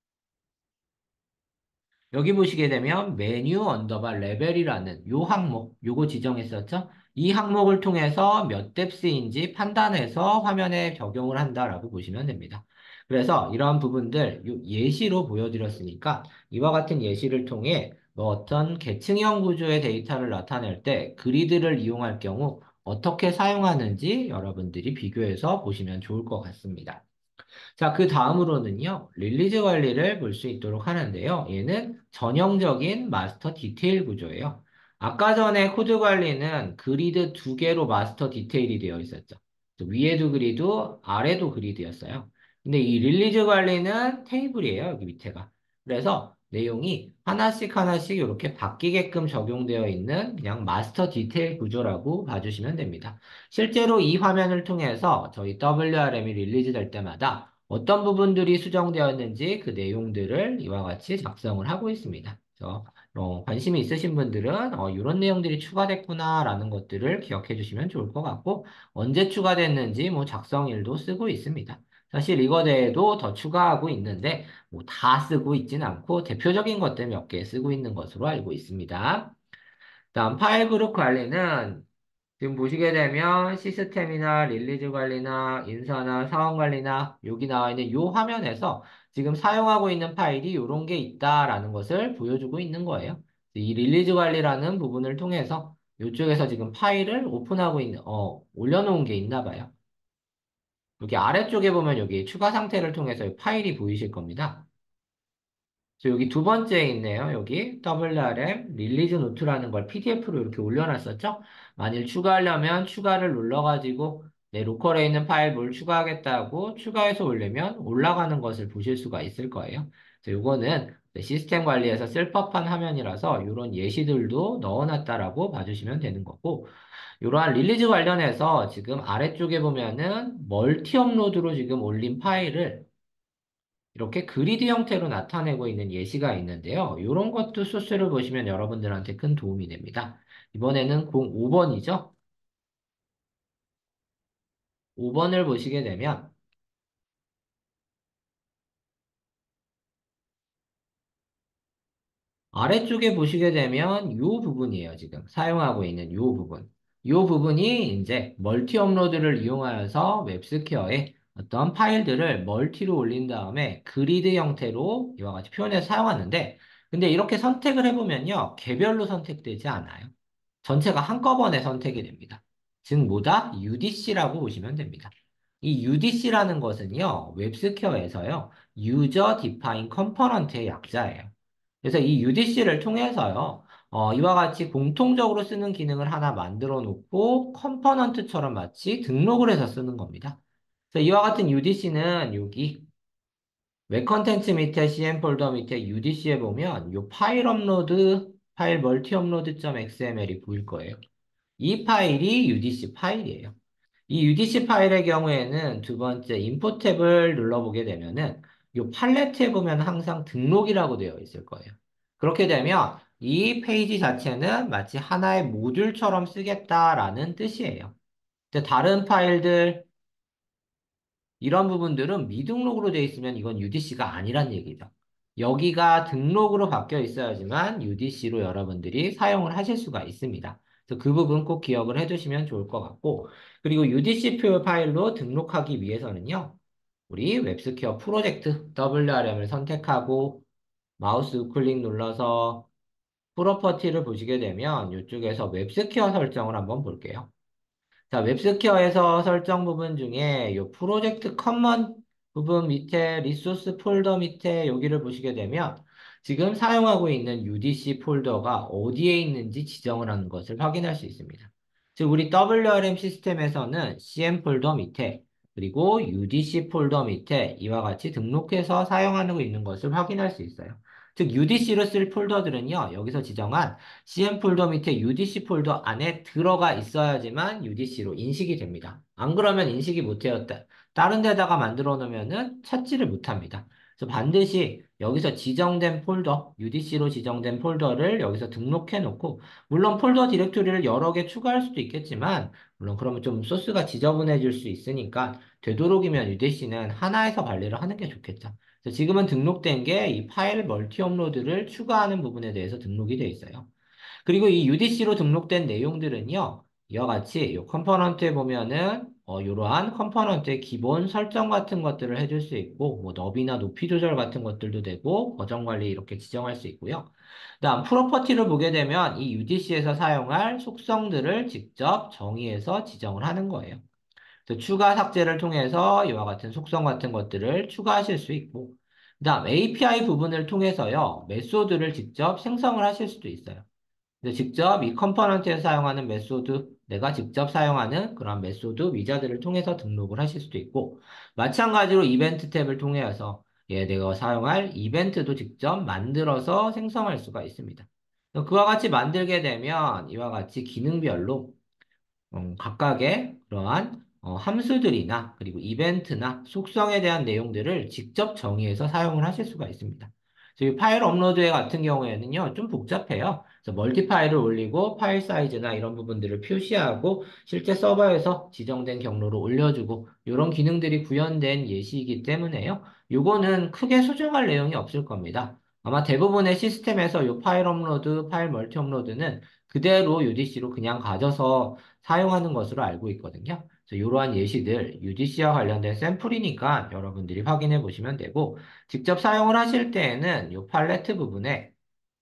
여기 보시게 되면 메뉴 언더바 레벨이라는 요 항목, 요거 지정했었죠? 이 항목을 통해서 몇 뎁스인지 판단해서 화면에 적용을 한다라고 보시면 됩니다. 그래서 이러한 부분들 요 예시로 보여드렸으니까 이와 같은 예시를 통해 뭐 어떤 계층형 구조의 데이터를 나타낼 때 그리드를 이용할 경우 어떻게 사용하는지 여러분들이 비교해서 보시면 좋을 것 같습니다. 자, 그 다음으로는요, 릴리즈 관리를 볼 수 있도록 하는데요. 얘는 전형적인 마스터 디테일 구조예요. 아까 전에 코드 관리는 그리드 두 개로 마스터 디테일이 되어 있었죠. 위에도 그리드, 아래도 그리드였어요. 근데 이 릴리즈 관리는 테이블이에요, 여기 밑에가. 그래서 내용이 하나씩 하나씩 이렇게 바뀌게끔 적용되어 있는 그냥 마스터 디테일 구조라고 봐주시면 됩니다. 실제로 이 화면을 통해서 저희 WRM이 릴리즈 될 때마다 어떤 부분들이 수정되었는지 그 내용들을 이와 같이 작성을 하고 있습니다. 그래서 관심이 있으신 분들은 이런 내용들이 추가됐구나라는 것들을 기억해 주시면 좋을 것 같고 언제 추가됐는지 뭐 작성일도 쓰고 있습니다. 사실 이거 외에도 더 추가하고 있는데 뭐 다 쓰고 있진 않고 대표적인 것들 몇 개 쓰고 있는 것으로 알고 있습니다. 다음 파일 그룹 관리는 지금 보시게 되면 시스템이나 릴리즈 관리나 인사나 사원 관리나 여기 나와 있는 이 화면에서 지금 사용하고 있는 파일이 이런 게 있다라는 것을 보여주고 있는 거예요. 이 릴리즈 관리라는 부분을 통해서 이쪽에서 지금 파일을 오픈하고 있는, 올려놓은 게 있나 봐요. 여기 아래쪽에 보면 여기 추가 상태를 통해서 이 파일이 보이실 겁니다. 여기 두 번째에 있네요. 여기 WRM 릴리즈 노트라는 걸 PDF로 이렇게 올려놨었죠? 만일 추가하려면 추가를 눌러가지고 내 로컬에 있는 파일 뭘 추가하겠다고 추가해서 올리면 올라가는 것을 보실 수가 있을 거예요. 그래서 이거는 시스템 관리에서 쓸 법한 화면이라서 이런 예시들도 넣어놨다라고 봐주시면 되는 거고, 이러한 릴리즈 관련해서 지금 아래쪽에 보면은 멀티 업로드로 지금 올린 파일을 이렇게 그리드 형태로 나타내고 있는 예시가 있는데요. 이런 것도 소스를 보시면 여러분들한테 큰 도움이 됩니다. 이번에는 05번이죠. 5번을 보시게 되면 아래쪽에 보시게 되면 이 부분이에요. 지금 사용하고 있는 이 부분. 이 부분이 이제 멀티 업로드를 이용하여서 웹스퀘어에 어떤 파일들을 멀티로 올린 다음에 그리드 형태로 이와 같이 표현해서 사용하는데, 근데 이렇게 선택을 해보면요. 개별로 선택되지 않아요. 전체가 한꺼번에 선택이 됩니다. 즉 뭐다? UDC라고 보시면 됩니다. 이 UDC라는 것은요, 웹스퀘어에서요, User Defined Component의 약자예요. 그래서 이 UDC를 통해서요, 이와 같이 공통적으로 쓰는 기능을 하나 만들어 놓고 컴포넌트처럼 마치 등록을 해서 쓰는 겁니다. 그래서 이와 같은 UDC는 여기 웹 컨텐츠 밑에 CM 폴더 밑에 UDC에 보면 이 파일 업로드, 파일 멀티 업로드.xml이 보일 거예요. 이 파일이 UDC 파일이에요. 이 UDC 파일의 경우에는 두 번째 인포 탭을 눌러보게 되면은 이 팔레트에 보면 항상 등록이라고 되어 있을 거예요. 그렇게 되면 이 페이지 자체는 마치 하나의 모듈처럼 쓰겠다라는 뜻이에요. 근데 다른 파일들, 이런 부분들은 미등록으로 되어 있으면 이건 UDC가 아니란 얘기죠. 여기가 등록으로 바뀌어 있어야지만 UDC로 여러분들이 사용을 하실 수가 있습니다. 그래서 그 부분 꼭 기억을 해두시면 좋을 것 같고, 그리고 UDC 표 파일로 등록하기 위해서는요, 우리 웹스퀘어 프로젝트 WRM을 선택하고 마우스 우클릭 눌러서 프로퍼티를 보시게 되면 이쪽에서 웹스퀘어 설정을 한번 볼게요. 자, 웹스퀘어에서 설정 부분 중에 이 프로젝트 커먼 부분 밑에 리소스 폴더 밑에 여기를 보시게 되면 지금 사용하고 있는 UDC 폴더가 어디에 있는지 지정을 하는 것을 확인할 수 있습니다. 즉, 우리 WRM 시스템에서는 CM 폴더 밑에 그리고 UDC 폴더 밑에 이와 같이 등록해서 사용하고 있는 것을 확인할 수 있어요. 즉, UDC로 쓸 폴더들은요, 여기서 지정한 CM 폴더 밑에 UDC 폴더 안에 들어가 있어야지만 UDC로 인식이 됩니다. 안 그러면 인식이 못해요. 다른 데다가 만들어 놓으면은 찾지를 못합니다. 그래서 반드시 여기서 지정된 폴더, UDC로 지정된 폴더를 여기서 등록해 놓고, 물론 폴더 디렉토리를 여러 개 추가할 수도 있겠지만, 물론 그러면 좀 소스가 지저분해질 수 있으니까, 되도록이면 UDC는 하나에서 관리를 하는 게 좋겠죠. 그래서 지금은 등록된 게 이 파일 멀티 업로드를 추가하는 부분에 대해서 등록이 돼 있어요. 그리고 이 UDC로 등록된 내용들은요, 이와 같이 이 컴포넌트에 보면은 이러한 컴포넌트의 기본 설정 같은 것들을 해줄 수 있고, 뭐 너비나 높이 조절 같은 것들도 되고, 버전 관리 이렇게 지정할 수 있고요. 다음 프로퍼티를 보게 되면 이 UDC에서 사용할 속성들을 직접 정의해서 지정을 하는 거예요. 그래서 추가 삭제를 통해서 이와 같은 속성 같은 것들을 추가하실 수 있고, 그다음 API 부분을 통해서요, 메소드를 직접 생성을 하실 수도 있어요. 근데 직접 이 컴포넌트에 사용하는 메소드, 내가 직접 사용하는 그런 메소드 위자들을 통해서 등록을 하실 수도 있고, 마찬가지로 이벤트 탭을 통해서 내가 사용할 이벤트도 직접 만들어서 생성할 수가 있습니다. 그와 같이 만들게 되면 이와 같이 기능별로 각각의 그러한 함수들이나 그리고 이벤트나 속성에 대한 내용들을 직접 정의해서 사용을 하실 수가 있습니다. 그래서 이 파일 업로드 같은 경우에는요, 좀 복잡해요. 그래서 멀티 파일을 올리고 파일 사이즈나 이런 부분들을 표시하고 실제 서버에서 지정된 경로로 올려주고 이런 기능들이 구현된 예시이기 때문에요. 요거는 크게 수정할 내용이 없을 겁니다. 아마 대부분의 시스템에서 이 파일 업로드, 파일 멀티 업로드는 그대로 UDC로 그냥 가져서 사용하는 것으로 알고 있거든요. 그래서 이러한 예시들 UDC와 관련된 샘플이니까 여러분들이 확인해 보시면 되고, 직접 사용을 하실 때에는 이 팔레트 부분에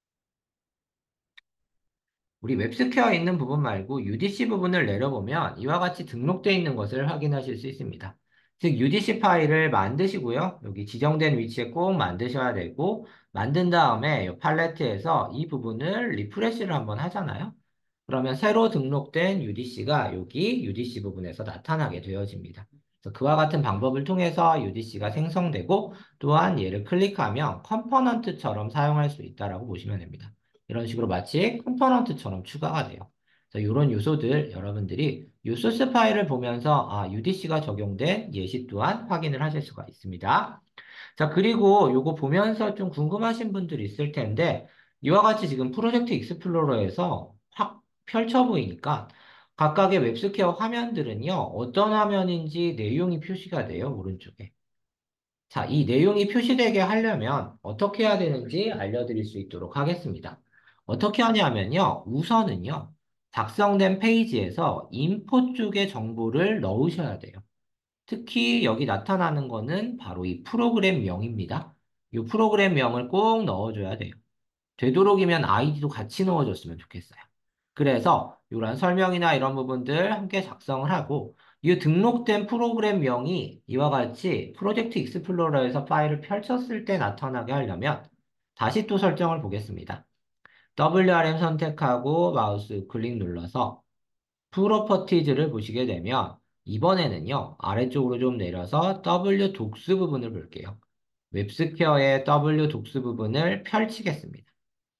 우리 웹스퀘어에 있는 부분 말고 UDC 부분을 내려보면 이와 같이 등록되어 있는 것을 확인하실 수 있습니다. 즉 UDC 파일을 만드시고요. 여기 지정된 위치에 꼭 만드셔야 되고 만든 다음에 이 팔레트에서 이 부분을 리프레시를 한번 하잖아요. 그러면 새로 등록된 UDC가 여기 UDC 부분에서 나타나게 되어집니다. 그래서 그와 같은 방법을 통해서 UDC가 생성되고 또한 얘를 클릭하면 컴포넌트처럼 사용할 수 있다라고 보시면 됩니다. 이런 식으로 마치 컴포넌트처럼 추가가 돼요. 그래서 이런 요소들 여러분들이 이 소스 파일을 보면서 UDC가 적용된 예시 또한 확인을 하실 수가 있습니다. 자, 그리고 요거 보면서 좀 궁금하신 분들이 있을 텐데 이와 같이 지금 프로젝트 익스플로러에서 확 펼쳐 보이니까 각각의 웹스퀘어 화면들은요, 어떤 화면인지 내용이 표시가 돼요, 오른쪽에. 자, 이 내용이 표시되게 하려면 어떻게 해야 되는지 알려드릴 수 있도록 하겠습니다. 어떻게 하냐면요, 우선은요, 작성된 페이지에서 인포 쪽에 정보를 넣으셔야 돼요. 특히 여기 나타나는 거는 바로 이 프로그램명입니다. 이 프로그램명을 꼭 넣어줘야 돼요. 되도록이면 아이디도 같이 넣어줬으면 좋겠어요. 그래서 이런 설명이나 이런 부분들 함께 작성을 하고 이 등록된 프로그램명이 이와 같이 프로젝트 익스플로러에서 파일을 펼쳤을 때 나타나게 하려면 다시 또 설정을 보겠습니다. WRM 선택하고 마우스 클릭 눌러서 프로퍼티즈를 보시게 되면 이번에는요 아래쪽으로 좀 내려서 W 독스 부분을 볼게요. 웹스퀘어의 W 독스 부분을 펼치겠습니다.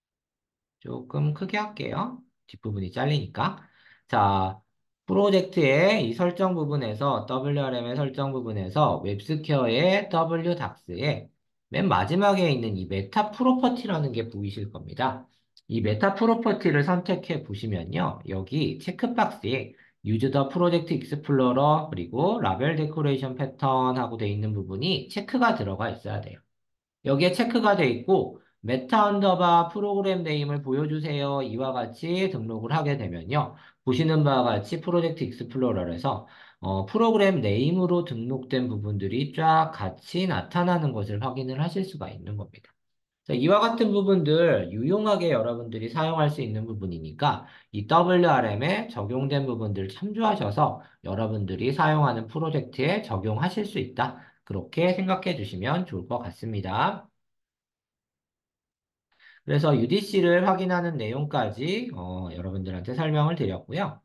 조금 크게 할게요. 뒷부분이 잘리니까. 자, 프로젝트의 이 설정 부분에서 WRM의 설정 부분에서 웹스퀘어의 WDocs에 맨 마지막에 있는 이 메타 프로퍼티라는 게 보이실 겁니다. 이 메타 프로퍼티를 선택해 보시면요. 여기 체크박스에 Use the Project Explorer 그리고 라벨 데코레이션 패턴하고 돼 있는 부분이 체크가 들어가 있어야 돼요. 여기에 체크가 돼 있고 메타 언더바 프로그램 네임을 보여주세요. 이와 같이 등록을 하게 되면요. 보시는 바와 같이 프로젝트 익스플로러에서 프로그램 네임으로 등록된 부분들이 쫙 같이 나타나는 것을 확인을 하실 수가 있는 겁니다. 자, 이와 같은 부분들 유용하게 여러분들이 사용할 수 있는 부분이니까 이 WRM에 적용된 부분들 참조하셔서 여러분들이 사용하는 프로젝트에 적용하실 수 있다. 그렇게 생각해 주시면 좋을 것 같습니다. 그래서 UDC를 확인하는 내용까지 여러분들한테 설명을 드렸고요.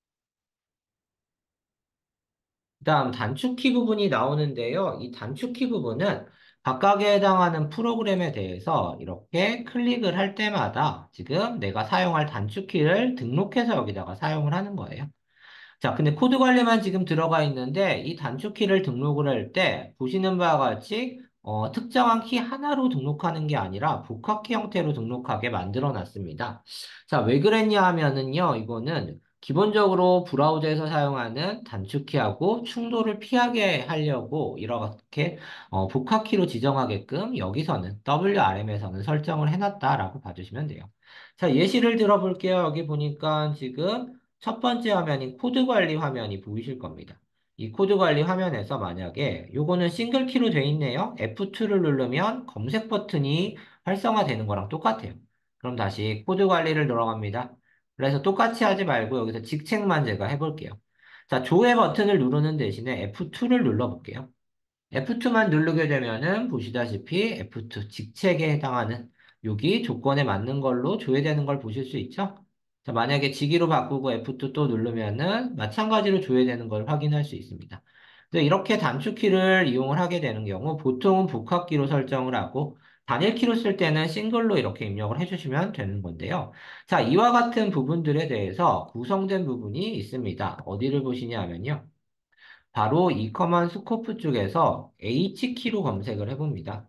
그다음 단축키 부분이 나오는데요. 이 단축키 부분은 각각에 해당하는 프로그램에 대해서 이렇게 클릭을 할 때마다 지금 내가 사용할 단축키를 등록해서 여기다가 사용을 하는 거예요. 자, 근데 코드 관리만 지금 들어가 있는데 이 단축키를 등록을 할 때 보시는 바와 같이 특정한 키 하나로 등록하는 게 아니라 복합키 형태로 등록하게 만들어 놨습니다. 자, 왜 그랬냐 하면은요, 이거는 기본적으로 브라우저에서 사용하는 단축키하고 충돌을 피하게 하려고 이렇게 복합키로 지정하게끔 여기서는 WRM에서는 설정을 해놨다라고 봐주시면 돼요. 자, 예시를 들어볼게요. 여기 보니까 지금 첫 번째 화면인 코드 관리 화면이 보이실 겁니다. 이 코드 관리 화면에서 만약에 요거는 싱글 키로 돼 있네요. F2를 누르면 검색 버튼이 활성화되는 거랑 똑같아요. 그럼 다시 코드 관리를 들어갑니다. 그래서 똑같이 하지 말고 여기서 직책만 제가 해볼게요. 자, 조회 버튼을 누르는 대신에 F2를 눌러볼게요. F2만 누르게 되면은 보시다시피 F2 직책에 해당하는 여기 조건에 맞는 걸로 조회되는 걸 보실 수 있죠? 자, 만약에 직위로 바꾸고 F2 또 누르면은 마찬가지로 조회되는 걸 확인할 수 있습니다. 그래서 이렇게 단축키를 이용을 하게 되는 경우 보통은 복합키로 설정을 하고 단일키로 쓸 때는 싱글로 이렇게 입력을 해주시면 되는 건데요. 자, 이와 같은 부분들에 대해서 구성된 부분이 있습니다. 어디를 보시냐 하면요. 바로 이 커먼 스코프 쪽에서 H키로 검색을 해봅니다.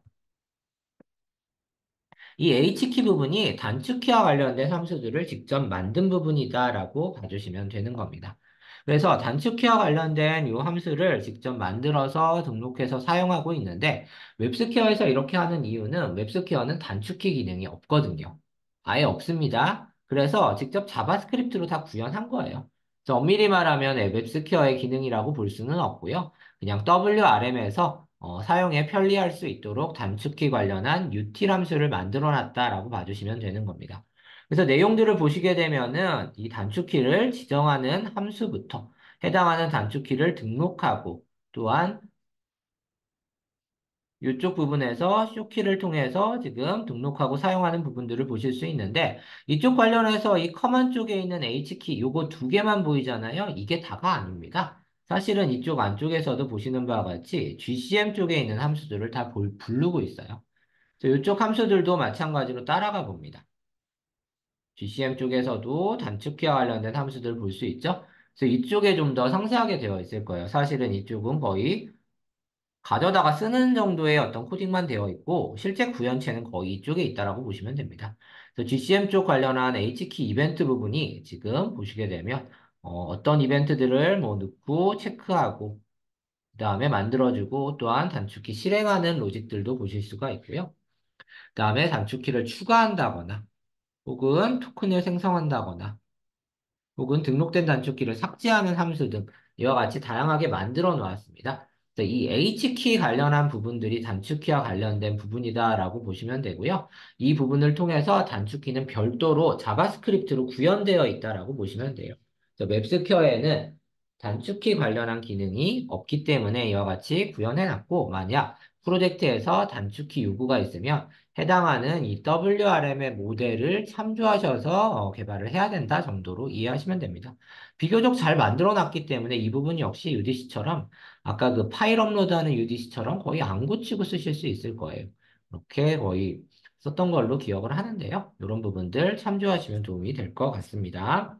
이 H키 부분이 단축키와 관련된 함수들을 직접 만든 부분이다라고 봐주시면 되는 겁니다. 그래서 단축키와 관련된 이 함수를 직접 만들어서 등록해서 사용하고 있는데 웹스퀘어에서 이렇게 하는 이유는 웹스퀘어는 단축키 기능이 없거든요. 아예 없습니다. 그래서 직접 자바스크립트로 다 구현한 거예요. 그래서 엄밀히 말하면 웹스퀘어의 기능이라고 볼 수는 없고요. 그냥 WRM에서 사용에 편리할 수 있도록 단축키 관련한 util 함수를 만들어 놨다라고 봐주시면 되는 겁니다. 그래서 내용들을 보시게 되면은 이 단축키를 지정하는 함수부터 해당하는 단축키를 등록하고 또한 이쪽 부분에서 쇼키를 통해서 지금 등록하고 사용하는 부분들을 보실 수 있는데 이쪽 관련해서 이 커먼 쪽에 있는 H키 요거 두 개만 보이잖아요. 이게 다가 아닙니다. 사실은 이쪽 안쪽에서도 보시는 바와 같이 GCM 쪽에 있는 함수들을 다 부르고 있어요. 그래서 이쪽 함수들도 마찬가지로 따라가 봅니다. GCM 쪽에서도 단축키와 관련된 함수들을 볼 수 있죠. 그래서 이쪽에 좀 더 상세하게 되어 있을 거예요. 사실은 이쪽은 거의 가져다가 쓰는 정도의 어떤 코딩만 되어 있고 실제 구현체는 거의 이쪽에 있다라고 보시면 됩니다. 그래서 GCM 쪽 관련한 H키 이벤트 부분이 지금 보시게 되면 떤 이벤트들을 뭐 넣고 체크하고 그다음에 만들어주고 또한 단축키 실행하는 로직들도 보실 수가 있고요. 그다음에 단축키를 추가한다거나 혹은 토큰을 생성한다거나 혹은 등록된 단축키를 삭제하는 함수 등 이와 같이 다양하게 만들어 놓았습니다. 그래서 이 H키 관련한 부분들이 단축키와 관련된 부분이다라고 보시면 되고요. 이 부분을 통해서 단축키는 별도로 자바스크립트로 구현되어 있다라고 보시면 돼요. 그래서 웹스퀘어에는 단축키 관련한 기능이 없기 때문에 이와 같이 구현해놨고 만약 프로젝트에서 단축키 요구가 있으면 해당하는 이 WRM의 모델을 참조하셔서 개발을 해야 된다 정도로 이해하시면 됩니다. 비교적 잘 만들어 놨기 때문에 이 부분 역시 UDC처럼 아까 그 파일 업로드하는 UDC처럼 거의 안 고치고 쓰실 수 있을 거예요. 이렇게 거의 썼던 걸로 기억을 하는데요. 이런 부분들 참조하시면 도움이 될 것 같습니다.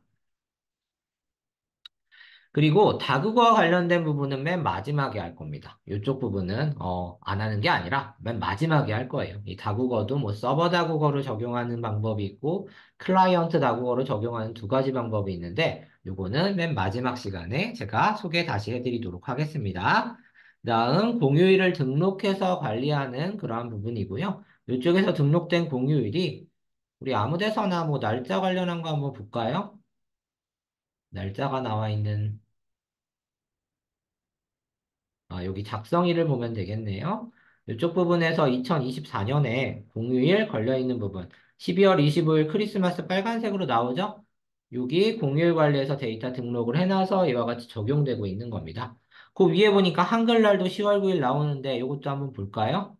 그리고 다국어와 관련된 부분은 맨 마지막에 할 겁니다. 이쪽 부분은 안 하는 게 아니라 맨 마지막에 할 거예요. 이 다국어도 뭐 서버 다국어로 적용하는 방법이 있고 클라이언트 다국어로 적용하는 두 가지 방법이 있는데 요거는 맨 마지막 시간에 제가 소개 다시 해드리도록 하겠습니다. 다음 공휴일을 등록해서 관리하는 그러한 부분이고요. 이쪽에서 등록된 공휴일이 우리 아무 데서나 뭐 날짜 관련한 거 한번 볼까요? 날짜가 나와 있는 여기 작성일을 보면 되겠네요. 이쪽 부분에서 2024년에 공휴일 걸려있는 부분, 12월 25일 크리스마스 빨간색으로 나오죠? 여기 공휴일 관리에서 데이터 등록을 해놔서 이와 같이 적용되고 있는 겁니다. 그 위에 보니까 한글날도 10월 9일 나오는데 이것도 한번 볼까요?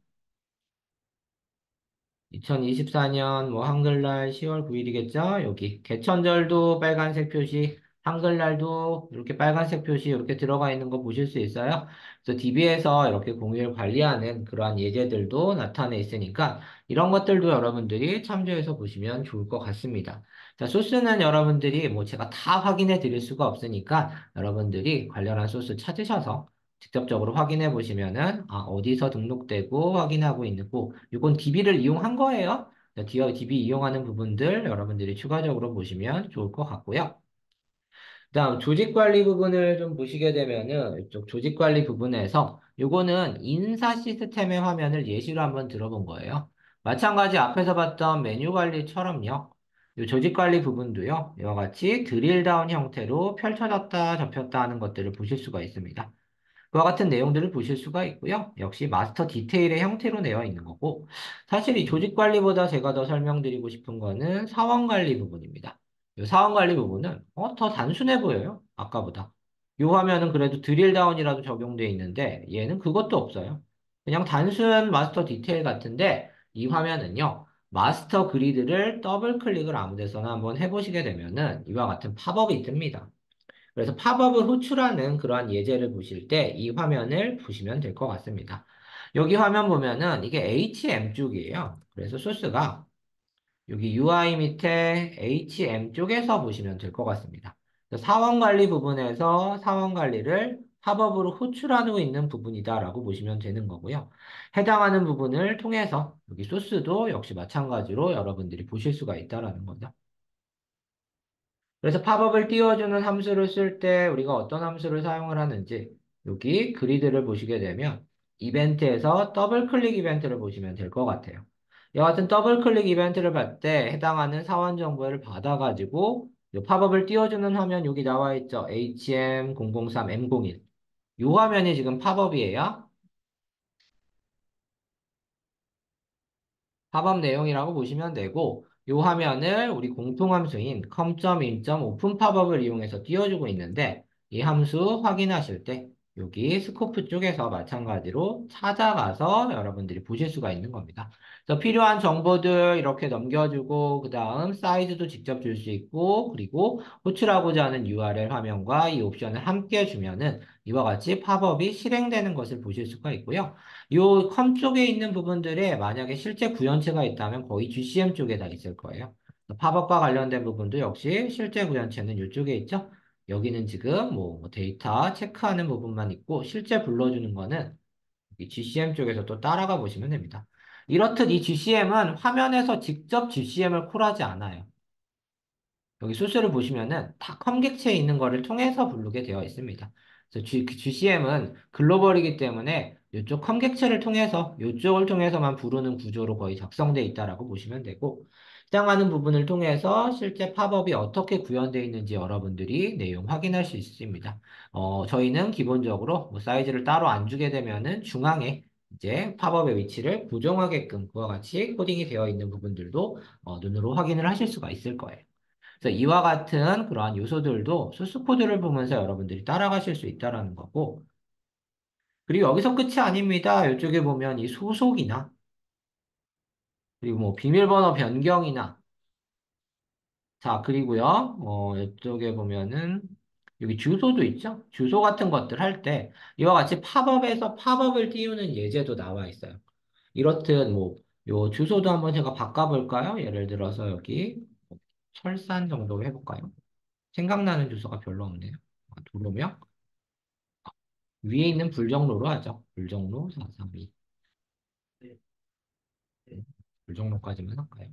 2024년 뭐 한글날 10월 9일이겠죠? 여기 개천절도 빨간색 표시, 한글날도 이렇게 빨간색 표시 이렇게 들어가 있는 거 보실 수 있어요. 그래서 DB에서 이렇게 공휴일 관리하는 그러한 예제들도 나타내 있으니까 이런 것들도 여러분들이 참조해서 보시면 좋을 것 같습니다. 자, 소스는 여러분들이 뭐 제가 다 확인해 드릴 수가 없으니까 여러분들이 관련한 소스 찾으셔서 직접적으로 확인해 보시면은 어디서 등록되고 확인하고 있고 이건 DB를 이용한 거예요. DB 이용하는 부분들 여러분들이 추가적으로 보시면 좋을 것 같고요. 그다음 조직 관리 부분을 좀 보시게 되면은 이쪽 조직 관리 부분에서 요거는 인사 시스템의 화면을 예시로 한번 들어본 거예요. 마찬가지 앞에서 봤던 메뉴 관리처럼요. 요 조직 관리 부분도요. 이와 같이 드릴 다운 형태로 펼쳐졌다 접혔다 하는 것들을 보실 수가 있습니다. 그와 같은 내용들을 보실 수가 있고요. 역시 마스터 디테일의 형태로 되어 있는 거고, 사실 이 조직 관리보다 제가 더 설명드리고 싶은 거는 사원 관리 부분입니다. 이 사원 관리 부분은 더 단순해 보여요. 아까보다. 이 화면은 그래도 드릴 다운이라도 적용되어 있는데 얘는 그것도 없어요. 그냥 단순 마스터 디테일 같은데 이 화면은요. 마스터 그리드를 더블 클릭을 아무 데서나 한번 해보시게 되면은 이와 같은 팝업이 뜹니다. 그래서 팝업을 호출하는 그러한 예제를 보실 때 이 화면을 보시면 될 것 같습니다. 여기 화면 보면은 이게 HM 쪽이에요. 그래서 소스가 여기 UI 밑에 HM 쪽에서 보시면 될 것 같습니다. 사원 관리 부분에서 사원 관리를 팝업으로 호출하고 있는 부분이다라고 보시면 되는 거고요. 해당하는 부분을 통해서 여기 소스도 역시 마찬가지로 여러분들이 보실 수가 있다라는 거죠. 그래서 팝업을 띄워주는 함수를 쓸 때 우리가 어떤 함수를 사용을 하는지 여기 그리드를 보시게 되면 이벤트에서 더블 클릭 이벤트를 보시면 될 것 같아요. 이와 같은 더블 클릭 이벤트를 받을 때 해당하는 사원 정보를 받아가지고 이 팝업을 띄워주는 화면 여기 나와 있죠. HM003M01. 이 화면이 지금 팝업이에요. 팝업 내용이라고 보시면 되고 이 화면을 우리 공통함수인 com.in.open팝업을 이용해서 띄워주고 있는데 이 함수 확인하실 때 여기 스코프 쪽에서 마찬가지로 찾아가서 여러분들이 보실 수가 있는 겁니다. 그래서 필요한 정보들 이렇게 넘겨주고, 그 다음 사이즈도 직접 줄 수 있고, 그리고 호출하고자 하는 URL 화면과 이 옵션을 함께 주면은 이와 같이 팝업이 실행되는 것을 보실 수가 있고요. 이 컴 쪽에 있는 부분들에 만약에 실제 구현체가 있다면 거의 GCM 쪽에 다 있을 거예요. 팝업과 관련된 부분도 역시 실제 구현체는 이쪽에 있죠. 여기는 지금 뭐 데이터 체크하는 부분만 있고 실제 불러주는 거는 이 GCM 쪽에서 또 따라가 보시면 됩니다. 이렇듯 이 GCM은 화면에서 직접 GCM을 콜하지 않아요. 여기 소스를 보시면은 다 컴객체에 있는 거를 통해서 부르게 되어 있습니다. 그래서 GCM은 글로벌이기 때문에 이쪽 컴객체를 통해서 이쪽을 통해서만 부르는 구조로 거의 작성되어 있다라고 보시면 되고 해당하는 부분을 통해서 실제 팝업이 어떻게 구현되어 있는지 여러분들이 내용 확인할 수 있습니다. 저희는 기본적으로 뭐 사이즈를 따로 안 주게 되면은 중앙에 이제 팝업의 위치를 고정하게끔 그와 같이 코딩이 되어 있는 부분들도 눈으로 확인을 하실 수가 있을 거예요. 그래서 이와 같은 그러한 요소들도 소스 코드를 보면서 여러분들이 따라가실 수 있다라는 거고, 그리고 여기서 끝이 아닙니다. 이쪽에 보면 이 소속이나, 그리고 뭐 비밀번호 변경이나, 자, 그리고요, 이쪽에 보면은, 여기 주소도 있죠? 주소 같은 것들 할 때, 이와 같이 팝업에서 팝업을 띄우는 예제도 나와 있어요. 이렇듯 뭐, 요 주소도 한번 제가 바꿔볼까요? 예를 들어서 여기, 철산 정도로 해볼까요? 생각나는 주소가 별로 없네요. 도로명? 위에 있는 불정로로 하죠. 불정로 432. 네. 불정로까지만 할까요?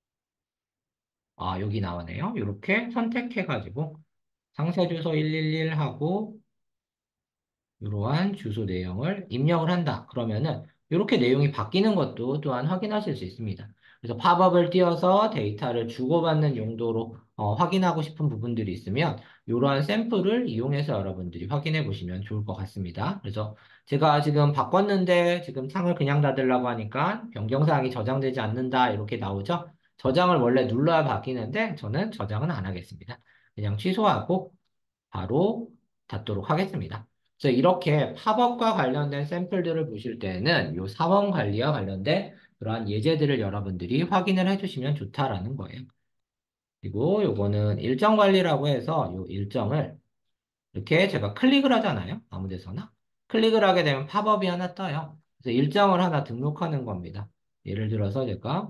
아, 여기 나오네요. 이렇게 선택해가지고 상세 주소 111 하고 이러한 주소 내용을 입력을 한다. 그러면은 이렇게 내용이 바뀌는 것도 또한 확인하실 수 있습니다. 그래서 팝업을 띄워서 데이터를 주고받는 용도로 확인하고 싶은 부분들이 있으면 이러한 샘플을 이용해서 여러분들이 확인해 보시면 좋을 것 같습니다. 그래서 제가 지금 바꿨는데 지금 창을 그냥 닫으려고 하니까 변경사항이 저장되지 않는다 이렇게 나오죠. 저장을 원래 눌러야 바뀌는데 저는 저장은 안 하겠습니다. 그냥 취소하고 바로 닫도록 하겠습니다. 그래서 이렇게 팝업과 관련된 샘플들을 보실 때는 이 사원 관리와 관련된 그러한 예제들을 여러분들이 확인을 해주시면 좋다라는 거예요. 그리고 요거는 일정 관리라고 해서 이 일정을 이렇게 제가 클릭을 하잖아요. 아무 데서나. 클릭을 하게 되면 팝업이 하나 떠요. 그래서 일정을 하나 등록하는 겁니다. 예를 들어서 제가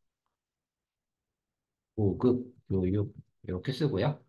5급 교육 이렇게 쓰고요.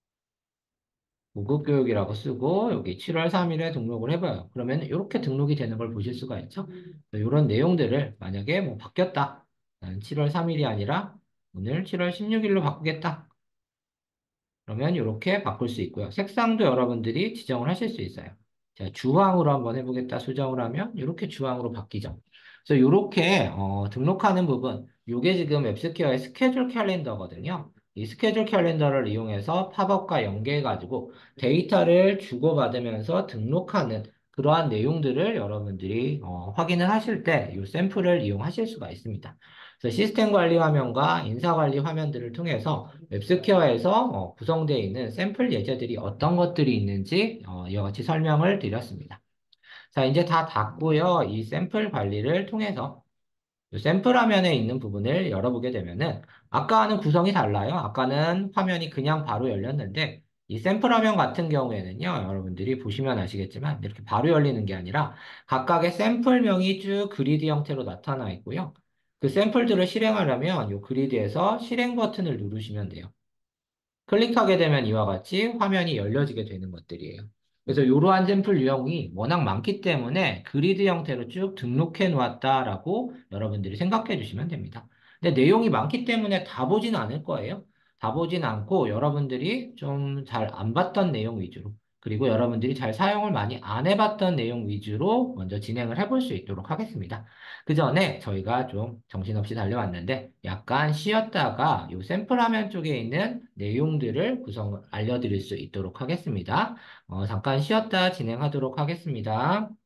고급 교육이라고 쓰고 여기 7월 3일에 등록을 해봐요. 그러면 이렇게 등록이 되는 걸 보실 수가 있죠. 이런 내용들을 만약에 뭐 바뀌었다. 나는 7월 3일이 아니라 오늘 7월 16일로 바꾸겠다. 그러면 이렇게 바꿀 수 있고요. 색상도 여러분들이 지정을 하실 수 있어요. 자, 주황으로 한번 해보겠다 수정을 하면 이렇게 주황으로 바뀌죠. 그래서 이렇게 등록하는 부분, 이게 지금 웹스퀘어의 스케줄 캘린더거든요. 이 스케줄 캘린더를 이용해서 팝업과 연계해가지고 데이터를 주고받으면서 등록하는 그러한 내용들을 여러분들이 확인을 하실 때 이 샘플을 이용하실 수가 있습니다. 그래서 시스템 관리 화면과 인사 관리 화면들을 통해서 웹스퀘어에서 구성되어 있는 샘플 예제들이 어떤 것들이 있는지 이와 같이 설명을 드렸습니다. 자, 이제 다 닫고요. 이 샘플 관리를 통해서 이 샘플 화면에 있는 부분을 열어보게 되면은 아까와는 구성이 달라요. 아까는 화면이 그냥 바로 열렸는데 이 샘플 화면 같은 경우에는요. 여러분들이 보시면 아시겠지만 이렇게 바로 열리는 게 아니라 각각의 샘플명이 쭉 그리드 형태로 나타나 있고요. 그 샘플들을 실행하려면 이 그리드에서 실행 버튼을 누르시면 돼요. 클릭하게 되면 이와 같이 화면이 열려지게 되는 것들이에요. 그래서 이러한 샘플 유형이 워낙 많기 때문에 그리드 형태로 쭉 등록해 놓았다라고 여러분들이 생각해 주시면 됩니다. 근데 내용이 많기 때문에 다 보진 않을 거예요. 다 보진 않고 여러분들이 좀 잘 안 봤던 내용 위주로 그리고 여러분들이 잘 사용을 많이 안 해봤던 내용 위주로 먼저 진행을 해볼 수 있도록 하겠습니다. 그 전에 저희가 좀 정신없이 달려왔는데 약간 쉬었다가 이 샘플 화면 쪽에 있는 내용들을 알려드릴 수 있도록 하겠습니다. 잠깐 쉬었다 진행하도록 하겠습니다.